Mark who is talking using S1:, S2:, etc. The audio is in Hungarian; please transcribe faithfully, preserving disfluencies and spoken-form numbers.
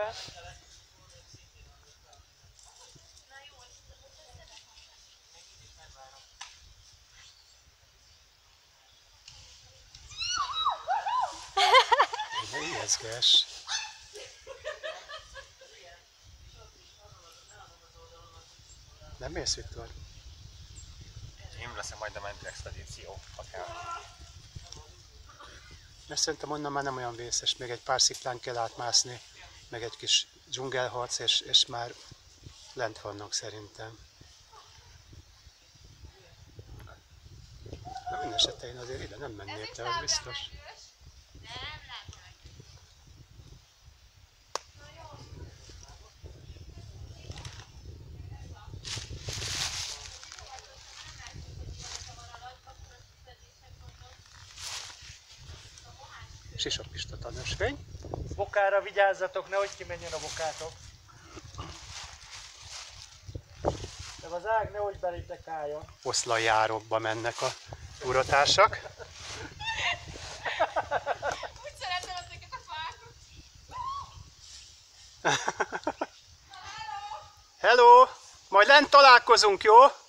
S1: szépen!
S2: Ne ijeszges! Nem mész, Viktor?
S1: Én leszem majd a mentő expedíció, ha kell.
S2: Mert szerintem onnan már nem olyan vészes, még egy pár sziklán kell átmászni, meg egy kis dzsungelharc, és, és már lent vannak szerintem. Na minden esetre én azért ide nem mennék, te az biztos. Sisakista tanösvény.
S1: Bokára vigyázzatok, nehogy kimenjen a bokátok. De az ág nehogy belétek álljon.
S2: Oszlajárokba mennek a túrotársak.
S3: Úgy szeretem ezeket a fákat.
S2: Hello! Majd lent találkozunk, jó?